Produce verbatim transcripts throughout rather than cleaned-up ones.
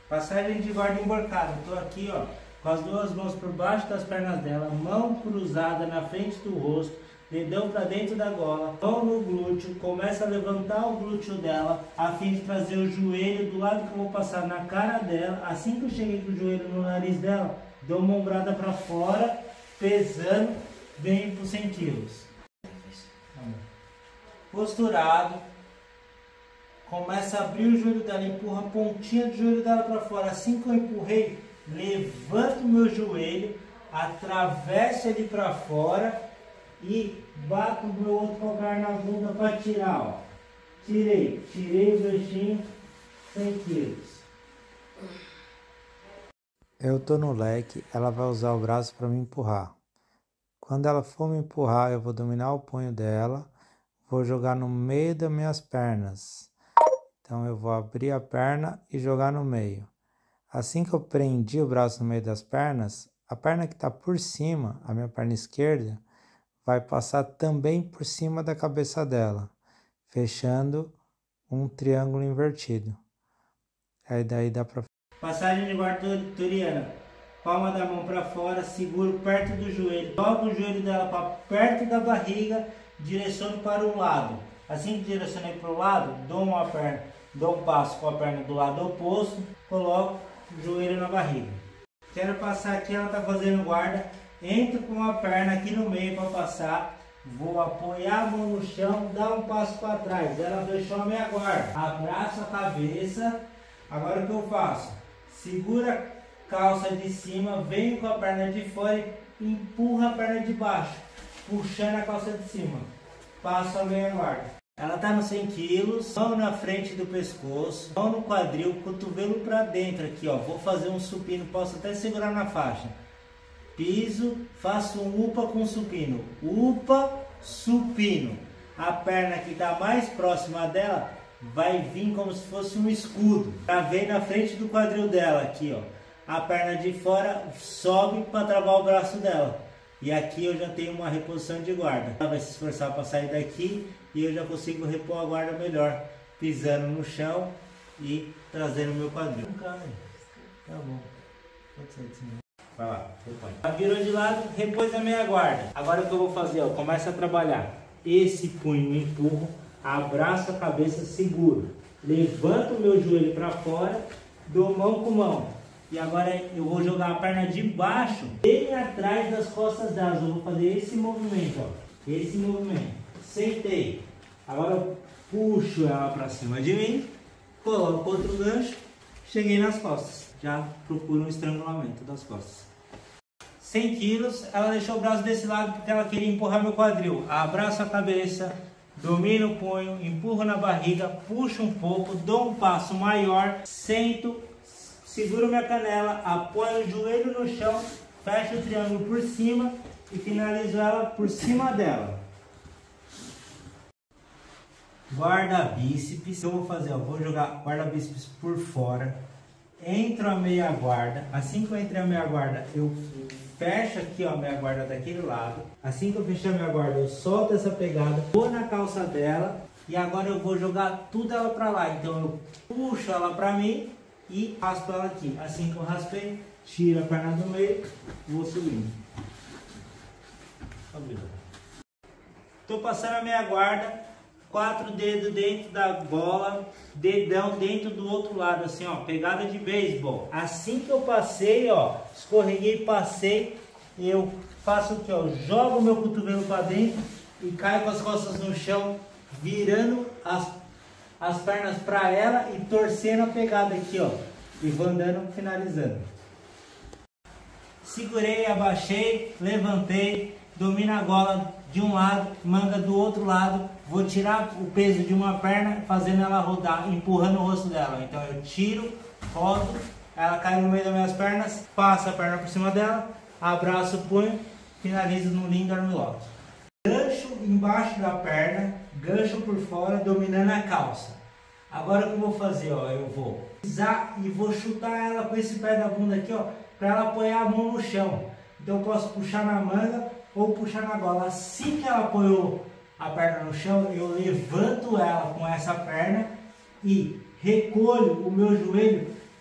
Passagem de guarda emborcada. Estou aqui, ó, com as duas mãos por baixo das pernas dela, mão cruzada na frente do rosto, dedão para dentro da gola, mão no glúteo, começa a levantar o glúteo dela, a fim de trazer o joelho do lado que eu vou passar na cara dela. Assim que eu cheguei com o joelho no nariz dela, dou uma ombrada para fora, pesando, venho por cem quilos. Posturado, começa a abrir o joelho dela, empurra a pontinha do joelho dela para fora. Assim que eu empurrei, levanto o meu joelho, atravesso ele para fora e bato o meu outro calcanhar na bunda para tirar, ó. Tirei, tirei o ganchinho, cem quilos. Eu tô no leque, ela vai usar o braço para me empurrar. Quando ela for me empurrar, eu vou dominar o punho dela, vou jogar no meio das minhas pernas. Então eu vou abrir a perna e jogar no meio. Assim que eu prendi o braço no meio das pernas, a perna que está por cima, a minha perna esquerda, vai passar também por cima da cabeça dela, fechando um triângulo invertido. Aí daí dá para... Passagem de guarda toriana. Palma da mão para fora, seguro perto do joelho, jogo o joelho dela para perto da barriga, direciono para um lado. Assim que direcionei para o lado, dou uma perna, dou um passo com a perna do lado oposto, coloco o joelho na barriga. Quero passar aqui, ela está fazendo guarda, entro com a perna aqui no meio para passar, vou apoiar a mão no chão, dar um passo para trás, ela fechou a minha guarda, abraço a cabeça. Agora o que eu faço? Segura a calça de cima, venho com a perna de fora e empurra a perna de baixo, puxando a calça de cima, passo a minha guarda. Ela está nos cem quilos, mão na frente do pescoço, mão no quadril, cotovelo para dentro aqui, ó. Vou fazer um supino, posso até segurar na faixa. Piso, faço um upa com supino. Upa, supino. A perna que está mais próxima dela vai vir como se fosse um escudo. Travei na frente do quadril dela aqui, ó. A perna de fora sobe para travar o braço dela. E aqui eu já tenho uma reposição de guarda. Ela vai se esforçar para sair daqui e eu já consigo repor a guarda melhor, pisando no chão e trazendo o meu quadril. Tá bom. Pode ser assim. Vai lá, repõe. Ela virou de lado, repôs a minha guarda. Agora o que eu vou fazer? Ó, começa a trabalhar. Esse punho empurro, abraço a cabeça, seguro. Levanto o meu joelho para fora, dou mão com mão. E agora eu vou jogar a perna de baixo, bem atrás das costas delas. Eu vou fazer esse movimento, ó. Esse movimento. Sentei. Agora eu puxo ela para cima de mim, coloco outro gancho, cheguei nas costas. Já procuro um estrangulamento das costas. cem quilos, ela deixou o braço desse lado porque ela queria empurrar meu quadril. Abraço a cabeça, domino o punho, empurro na barriga, puxo um pouco, dou um passo maior, sento, seguro minha canela, apoio o joelho no chão, fecho o triângulo por cima e finalizo ela por cima dela. Guarda bíceps, o que eu vou fazer? Eu vou jogar guarda bíceps por fora, entro a meia guarda, assim que eu entrei a meia guarda, eu fecho aqui ó, a meia guarda daquele lado, assim que eu fechar a meia guarda, eu solto essa pegada, vou na calça dela e agora eu vou jogar tudo ela pra lá, então eu puxo ela pra mim e raspo ela aqui. Assim que eu raspei, tiro a perna do meio e vou subindo. Estou passando a minha guarda, quatro dedos dentro da bola, dedão dentro do outro lado, assim ó, pegada de beisebol. Assim que eu passei, ó, escorreguei, passei, eu faço o que, ó, jogo o meu cotovelo para dentro e caio com as costas no chão, virando as as pernas para ela e torcendo a pegada aqui, ó, e vou andando, finalizando. Segurei, abaixei, levantei, domino a gola de um lado, manga do outro lado, vou tirar o peso de uma perna, fazendo ela rodar, empurrando o rosto dela. Então eu tiro, rodo, ela cai no meio das minhas pernas, passo a perna por cima dela, abraço o punho, finalizo no lindo armlock. Gancho embaixo da perna, gancho por fora, dominando a calça. Agora o que eu vou fazer? Ó, eu vou pisar e vou chutar ela com esse pé da bunda aqui, ó, para ela apoiar a mão no chão. Então eu posso puxar na manga ou puxar na gola. Assim que ela apoiou a perna no chão, eu levanto ela com essa perna e recolho o meu joelho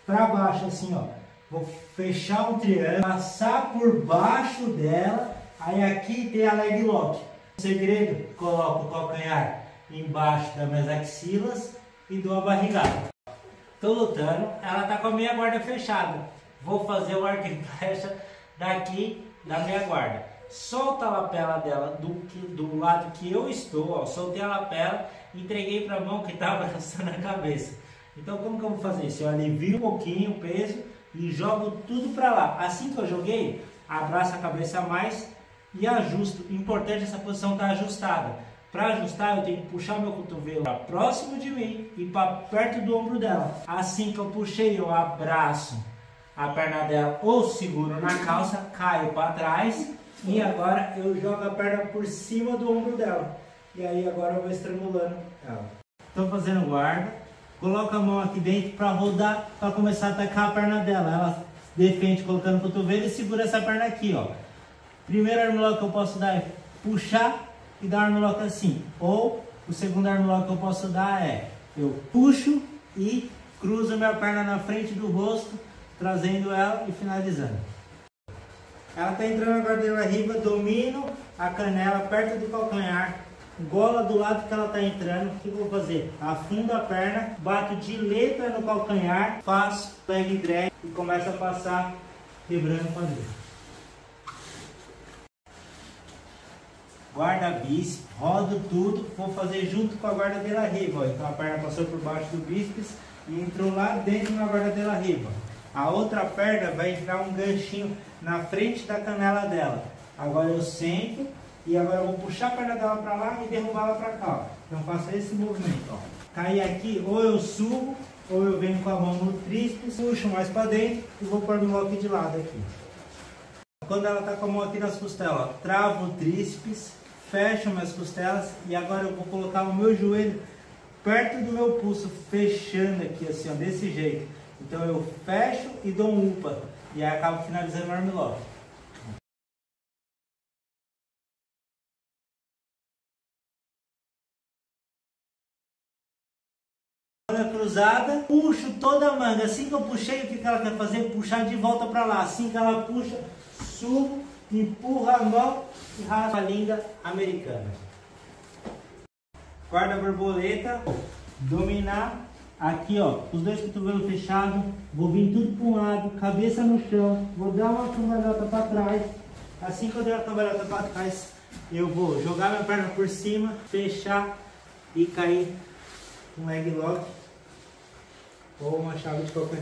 para baixo assim, ó. Vou fechar um triângulo, passar por baixo dela, aí aqui tem a leg lock. O segredo, coloco o calcanhar embaixo das minhas axilas e dou a barrigada. Tô lutando, ela tá com a minha guarda fechada. Vou fazer o arco e flecha daqui da minha guarda. Solta a lapela dela do, do lado que eu estou, ó. Soltei a lapela, entreguei para a mão que tá abraçando a cabeça. Então como que eu vou fazer isso? Eu alivio um pouquinho o peso e jogo tudo para lá. Assim que eu joguei, abraço a cabeça mais e ajusto. Importante essa posição estar ajustada. Para ajustar eu tenho que puxar meu cotovelo para próximo de mim e para perto do ombro dela. Assim que eu puxei, eu abraço a perna dela ou seguro na calça, caio para trás e agora eu jogo a perna por cima do ombro dela. E aí agora eu vou estrangulando ela. Estou fazendo guarda, coloco a mão aqui dentro para rodar, para começar a atacar a perna dela. Ela defende colocando o cotovelo e segura essa perna aqui, ó. Primeiro armlock que eu posso dar é puxar e dar armlock assim. Ou o segundo armlock que eu posso dar é eu puxo e cruzo minha perna na frente do rosto, trazendo ela e finalizando. Ela está entrando agora dentro da riba, domino a canela perto do calcanhar, gola do lado que ela está entrando. O que eu vou fazer? Afundo a perna, bato de letra no calcanhar, faço leg drag e começo a passar quebrando o quadril. Guarda bíceps, rodo tudo, vou fazer junto com a guarda de la riba. Ó. Então a perna passou por baixo do bíceps e entrou lá dentro na guarda de la riba. A outra perna vai entrar um ganchinho na frente da canela dela. Agora eu sento e agora eu vou puxar a perna dela para lá e derrubá-la para cá. Ó. Então faço esse movimento. Ó. Cair aqui, ou eu subo, ou eu venho com a mão no tríceps, puxo mais para dentro e vou pôr no lock de lado aqui. Quando ela está com a mão aqui nas costelas, ó, travo o tríceps, fecho minhas costelas e agora eu vou colocar o meu joelho perto do meu pulso, fechando aqui assim, ó, desse jeito. Então eu fecho e dou um upa e aí acabo finalizando o armlock. Manga cruzada, puxo toda a manga. Assim que eu puxei, o que ela quer fazer? Puxar de volta para lá. Assim que ela puxa, subo, empurra a mão e rasga a linda americana. Guarda borboleta, dominar. Aqui, ó, os dois cotovelos fechados, vou vir tudo para um lado, cabeça no chão, vou dar uma cambalhota para trás. Assim que eu der a cambalhota para trás, eu vou jogar minha perna por cima, fechar e cair um leg lock ou uma chave de calcanhar.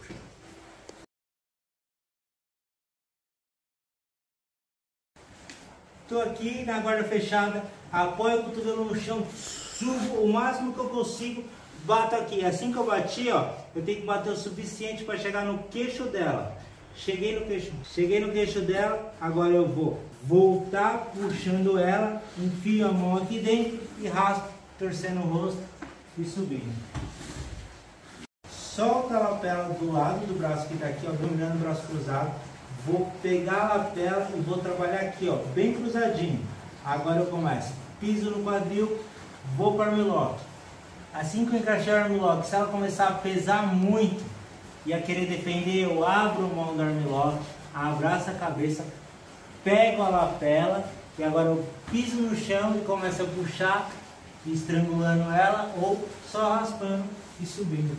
Estou aqui na guarda fechada, apoio o cotovelo no chão, subo o máximo que eu consigo, bato aqui. Assim que eu bati, ó, eu tenho que bater o suficiente para chegar no queixo dela. Cheguei no queixo, cheguei no queixo dela, agora eu vou voltar puxando ela, enfio a mão aqui dentro e raspo, torcendo o rosto e subindo. Solta a lapela do lado do braço que está aqui, ó, dominando o braço cruzado. Vou pegar a lapela e vou trabalhar aqui, ó, bem cruzadinho. Agora eu começo, piso no quadril, vou para o armlock. Assim que eu encaixar o armlock, se ela começar a pesar muito e a querer defender, eu abro mão do armlock, abraço a cabeça, pego a lapela e agora eu piso no chão e começo a puxar, estrangulando ela ou só raspando e subindo.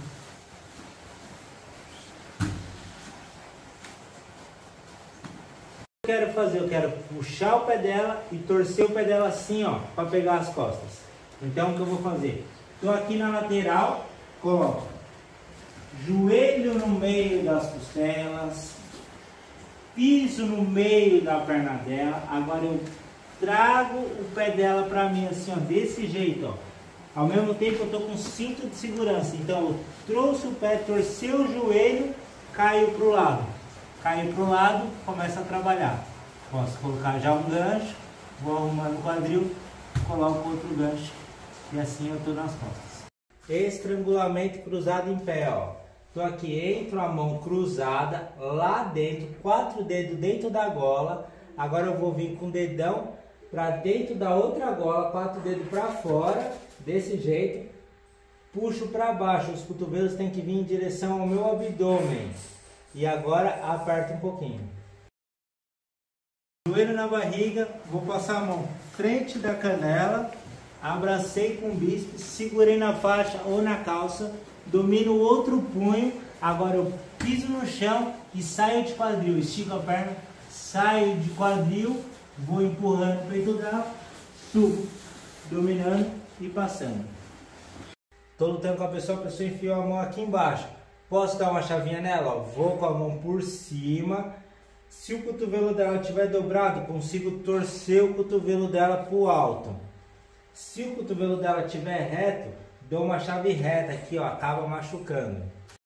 Eu quero fazer, eu quero puxar o pé dela e torcer o pé dela assim, ó, para pegar as costas. Então o que eu vou fazer? Estou aqui na lateral, coloco joelho no meio das costelas, piso no meio da perna dela, agora eu trago o pé dela para mim assim, ó, desse jeito, ó. Ao mesmo tempo eu estou com cinto de segurança, então eu trouxe o pé, torci o joelho, caiu para o lado, caiu para o lado, começa a trabalhar. Posso colocar já um gancho, vou arrumando o quadril, coloco outro gancho e assim eu estou nas costas. Estrangulamento cruzado em pé, ó. Tô aqui, entro a mão cruzada lá dentro, quatro dedos dentro da gola. Agora eu vou vir com o dedão para dentro da outra gola, quatro dedos para fora, desse jeito. puxo para baixo, os cotovelos têm que vir em direção ao meu abdômen. E agora aperto um pouquinho. Joelho na barriga, vou passar a mão frente da canela, abracei com o bíceps, segurei na faixa ou na calça, domino o outro punho, agora eu piso no chão e saio de quadril, estico a perna, saio de quadril, vou empurrando o peito dela, subo, dominando e passando. Estou lutando com a pessoa, a pessoa enfiou a mão aqui embaixo. Posso dar uma chavinha nela? Ó, vou com a mão por cima. Se o cotovelo dela estiver dobrado, consigo torcer o cotovelo dela para o alto. Se o cotovelo dela estiver reto, dou uma chave reta aqui, ó, acaba machucando.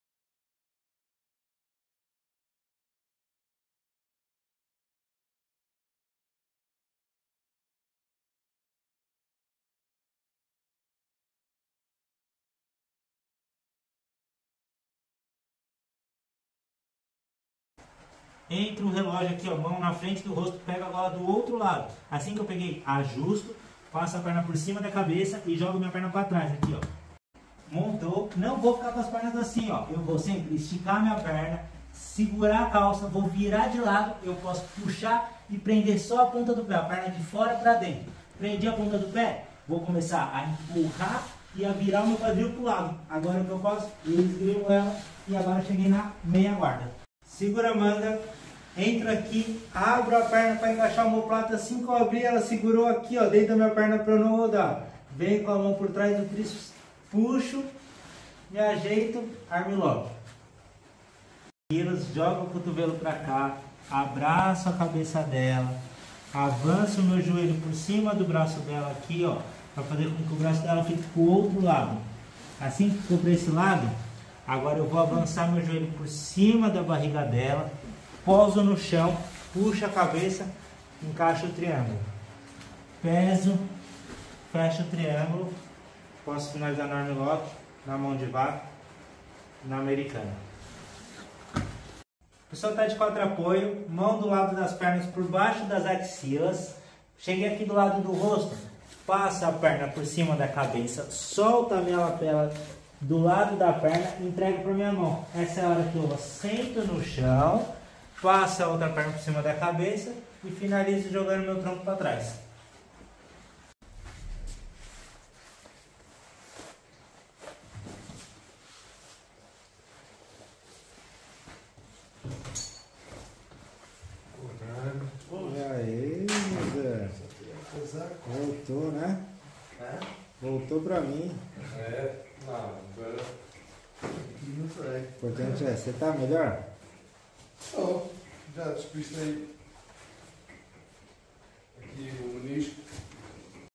Entra o relógio aqui, ó, mão na frente do rosto, pega a gola do outro lado. Assim que eu peguei, ajusto, passo a perna por cima da cabeça e jogo minha perna para trás aqui, ó. Montou, não vou ficar com as pernas assim, ó. Eu vou sempre esticar minha perna, segurar a calça, vou virar de lado, eu posso puxar e prender só a ponta do pé, a perna de fora para dentro. Prendi a ponta do pé, vou começar a empurrar e a virar o meu quadril para o lado. Agora o que eu faço? Eu esgrimo ela e agora cheguei na meia guarda. Segura a manga. Entro aqui, abro a perna para encaixar o omoplata. Assim que eu abri, ela segurou aqui, ó, dentro da minha perna para eu não rodar. Venho com a mão por trás do tríceps, puxo, me ajeito, armlock. Jogo o cotovelo para cá, abraço a cabeça dela, avanço o meu joelho por cima do braço dela aqui, ó, para fazer com que o braço dela fique pro outro lado. Assim que ficou para esse lado, agora eu vou avançar meu joelho por cima da barriga dela. Pouso no chão, puxo a cabeça, encaixo o triângulo. Peso, fecho o triângulo. Posso finalizar no armlock, na mão de vaca, na americana. A pessoa está de quatro apoio, mão do lado das pernas por baixo das axilas. Cheguei aqui do lado do rosto, passa a perna por cima da cabeça, solta a minha lapela do lado da perna e entrego para minha mão. Essa é a hora que eu assento no chão. Passo a outra perna por cima da cabeça e finalizo jogando meu tronco para trás. E aí, Zé? Voltou, né? É? Voltou pra mim. É, não, agora não sei. O importante é, você tá melhor? Oh, já despistei